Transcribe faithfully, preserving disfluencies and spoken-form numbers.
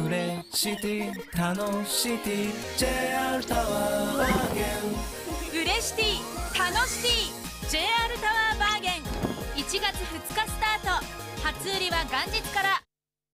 レシティ楽しティ ジェイアール タワーバーゲン。 うれしティ楽しティ ジェイアール タワーバーゲンいちがつふつかスタート。初売りは元日から。